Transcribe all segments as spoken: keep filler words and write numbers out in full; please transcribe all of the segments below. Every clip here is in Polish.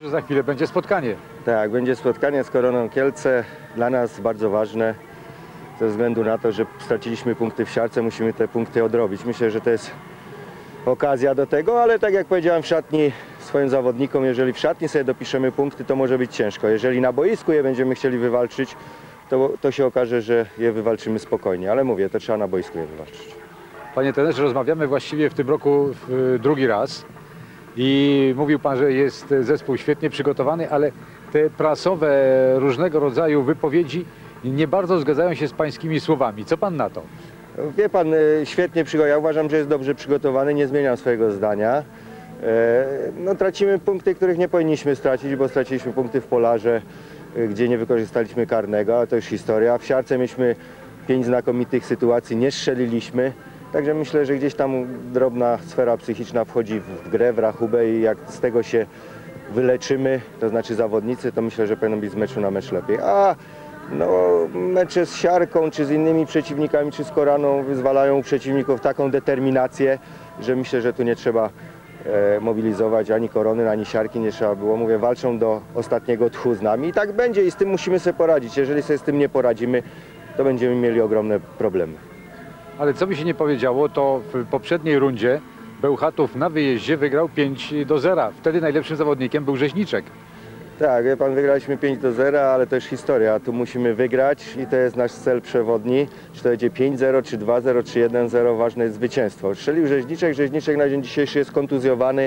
Za chwilę będzie spotkanie. Tak, będzie spotkanie z Koroną Kielce. Dla nas bardzo ważne, ze względu na to, że straciliśmy punkty w siarce, musimy te punkty odrobić. Myślę, że to jest okazja do tego, ale tak jak powiedziałem w szatni swoim zawodnikom, jeżeli w szatni sobie dopiszemy punkty, to może być ciężko. Jeżeli na boisku je będziemy chcieli wywalczyć, to, to się okaże, że je wywalczymy spokojnie. Ale mówię, to trzeba na boisku je wywalczyć. Panie trenerze, rozmawiamy właściwie w tym roku w drugi raz i mówił pan, że jest zespół świetnie przygotowany, ale te prasowe różnego rodzaju wypowiedzi nie bardzo zgadzają się z pańskimi słowami. Co pan na to? Wie pan, świetnie przygotowany. Ja uważam, że jest dobrze przygotowany, nie zmieniam swojego zdania. No, tracimy punkty, których nie powinniśmy stracić, bo straciliśmy punkty w Polarze, gdzie nie wykorzystaliśmy karnego, a to już historia. W siarce mieliśmy pięć znakomitych sytuacji, nie strzeliliśmy. Także myślę, że gdzieś tam drobna sfera psychiczna wchodzi w grę, w rachubę i jak z tego się wyleczymy, to znaczy zawodnicy, to myślę, że powinno być z meczu na mecz lepiej. A no, mecze z siarką, czy z innymi przeciwnikami, czy z Koraną wyzwalają u przeciwników taką determinację, że myślę, że tu nie trzeba e, mobilizować ani Korony, ani siarki, nie trzeba było. Mówię, walczą do ostatniego tchu z nami i tak będzie i z tym musimy sobie poradzić. Jeżeli sobie z tym nie poradzimy, to będziemy mieli ogromne problemy. Ale co mi się nie powiedziało, to w poprzedniej rundzie Bełchatów na wyjeździe wygrał pięć do zera. Wtedy najlepszym zawodnikiem był Rzeźniczek. Tak, wie pan, wygraliśmy pięć do zera, ale to jest historia. Tu musimy wygrać i to jest nasz cel przewodni. Czy to będzie pięć zero, czy dwa zero, czy jeden zero, ważne jest zwycięstwo. Strzelił Rzeźniczek, Rzeźniczek na dzień dzisiejszy jest kontuzjowany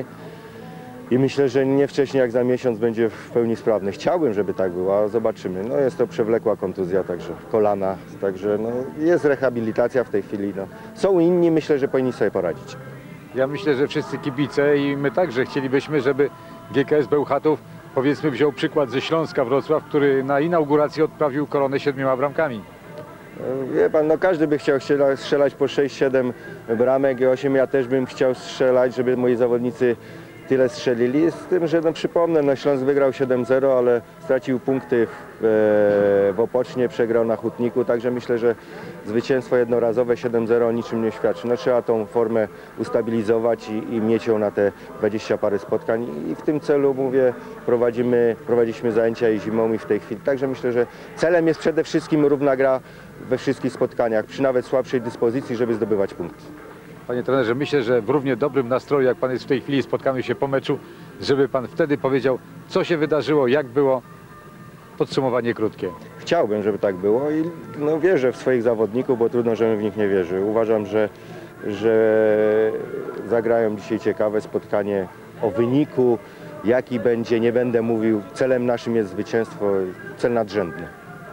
i myślę, że nie wcześniej jak za miesiąc będzie w pełni sprawny. Chciałbym, żeby tak było, a zobaczymy. No jest to przewlekła kontuzja, także kolana, także no, jest rehabilitacja w tej chwili. No. Są inni, myślę, że powinni sobie poradzić. Ja myślę, że wszyscy kibice i my także chcielibyśmy, żeby G K S Bełchatów, powiedzmy, wziął przykład ze Śląska Wrocław, który na inauguracji odprawił Koronę siedmioma bramkami. Wie pan, no każdy by chciał strzelać po sześć siedem bramek i osiem. Ja też bym chciał strzelać, żeby moi zawodnicy tyle strzelili, z tym, że no, przypomnę, no, Śląsk wygrał siedem zero, ale stracił punkty w, w Opocznie, przegrał na Hutniku, także myślę, że zwycięstwo jednorazowe siedem zero o niczym nie świadczy. No, trzeba tą formę ustabilizować i, i mieć ją na te dwadzieścia parę spotkań i w tym celu, mówię, prowadzimy, prowadziliśmy zajęcia i zimą i w tej chwili, także myślę, że celem jest przede wszystkim równa gra we wszystkich spotkaniach, przy nawet słabszej dyspozycji, żeby zdobywać punkty. Panie trenerze, myślę, że w równie dobrym nastroju, jak pan jest w tej chwili, spotkamy się po meczu, żeby pan wtedy powiedział, co się wydarzyło, jak było. Podsumowanie krótkie. Chciałbym, żeby tak było i no, wierzę w swoich zawodników, bo trudno, żebym w nich nie wierzył. Uważam, że, że zagrają dzisiaj ciekawe spotkanie o wyniku, jaki będzie, nie będę mówił. Celem naszym jest zwycięstwo, cel nadrzędny.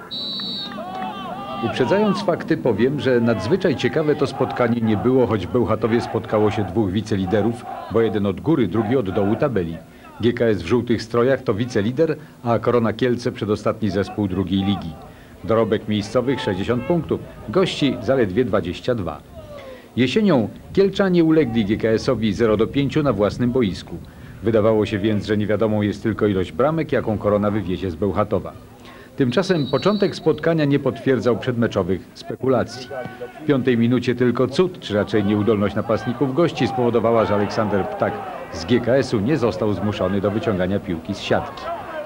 Uprzedzając fakty, powiem, że nadzwyczaj ciekawe to spotkanie nie było, choć w Bełchatowie spotkało się dwóch wiceliderów, bo jeden od góry, drugi od dołu tabeli. G K S w żółtych strojach to wicelider, a Korona Kielce przedostatni zespół drugiej ligi. Dorobek miejscowych sześćdziesiąt punktów, gości zaledwie dwadzieścia dwa. Jesienią Kielczanie ulegli G K S-owi zero do pięciu na własnym boisku. Wydawało się więc, że niewiadomą jest tylko ilość bramek, jaką Korona wywiezie z Bełchatowa. Tymczasem początek spotkania nie potwierdzał przedmeczowych spekulacji. W piątej minucie tylko cud, czy raczej nieudolność napastników gości spowodowała, że Aleksander Ptak z G K S-u nie został zmuszony do wyciągania piłki z siatki.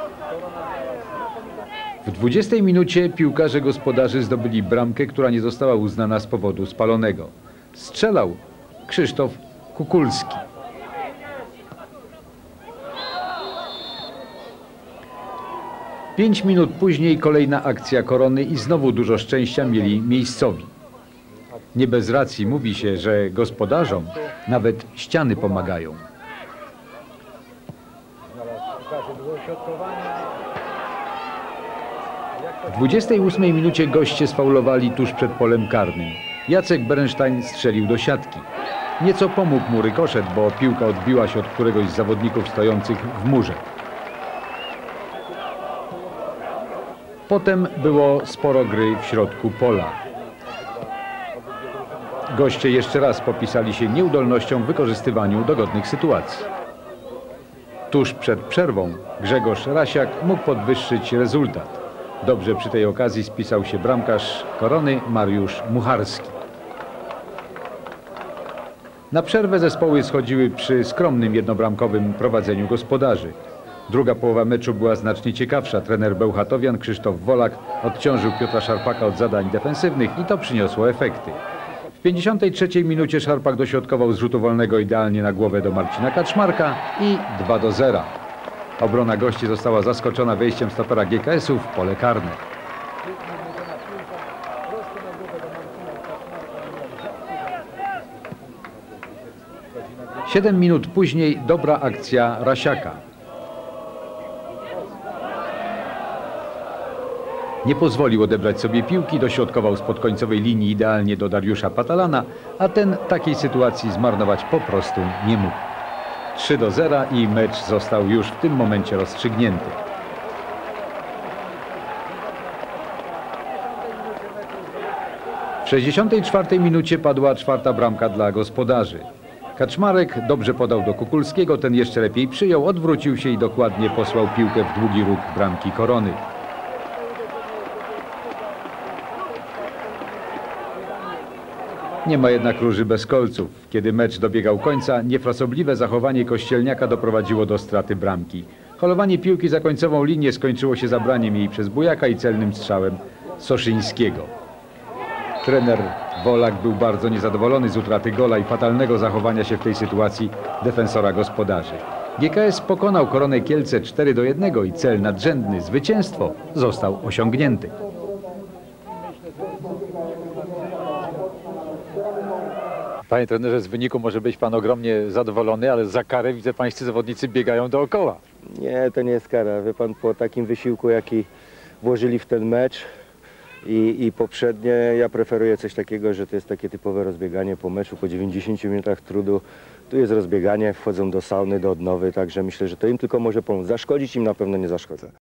W dwudziestej minucie piłkarze gospodarzy zdobyli bramkę, która nie została uznana z powodu spalonego. Strzelał Krzysztof Kukulski. Pięć minut później kolejna akcja Korony i znowu dużo szczęścia mieli miejscowi. Nie bez racji mówi się, że gospodarzom nawet ściany pomagają. W dwudziestej ósmej minucie goście sfaulowali tuż przed polem karnym. Jacek Berenstein strzelił do siatki. Nieco pomógł mu rykoszet, bo piłka odbiła się od któregoś z zawodników stojących w murze. Potem było sporo gry w środku pola. Goście jeszcze raz popisali się nieudolnością w wykorzystywaniu dogodnych sytuacji. Tuż przed przerwą Grzegorz Rasiak mógł podwyższyć rezultat. Dobrze przy tej okazji spisał się bramkarz Korony Mariusz Mucharski. Na przerwę zespoły schodziły przy skromnym jednobramkowym prowadzeniu gospodarzy. Druga połowa meczu była znacznie ciekawsza. Trener bełchatowian Krzysztof Wolak odciążył Piotra Szarpaka od zadań defensywnych i to przyniosło efekty. W pięćdziesiątej trzeciej minucie Szarpak dośrodkował z rzutu wolnego idealnie na głowę do Marcina Kaczmarka i dwa do zera. Obrona gości została zaskoczona wejściem stopera G K S-u w pole karne. Siedem minut później dobra akcja Rasiaka. Nie pozwolił odebrać sobie piłki, dośrodkował spod końcowej linii idealnie do Dariusza Patalana, a ten takiej sytuacji zmarnować po prostu nie mógł. trzy do zera i mecz został już w tym momencie rozstrzygnięty. W sześćdziesiątej czwartej minucie padła czwarta bramka dla gospodarzy. Kaczmarek dobrze podał do Kukulskiego, ten jeszcze lepiej przyjął, odwrócił się i dokładnie posłał piłkę w długi róg bramki Korony. Nie ma jednak róży bez kolców. Kiedy mecz dobiegał końca, niefrasobliwe zachowanie Kościelniaka doprowadziło do straty bramki. Holowanie piłki za końcową linię skończyło się zabraniem jej przez Bujaka i celnym strzałem Soszyńskiego. Trener Wolak był bardzo niezadowolony z utraty gola i fatalnego zachowania się w tej sytuacji defensora gospodarzy. G K S pokonał Koronę Kielce cztery do jednego i cel nadrzędny, zwycięstwo, został osiągnięty. Panie trenerze, z wyniku może być pan ogromnie zadowolony, ale za karę widzę, pańscy zawodnicy biegają dookoła. Nie, to nie jest kara. Wie pan, po takim wysiłku, jaki włożyli w ten mecz i, i poprzednie, ja preferuję coś takiego, że to jest takie typowe rozbieganie po meczu, po dziewięćdziesięciu minutach trudu. Tu jest rozbieganie, wchodzą do sauny, do odnowy, także myślę, że to im tylko może pomóc. Zaszkodzić im na pewno nie zaszkodzi.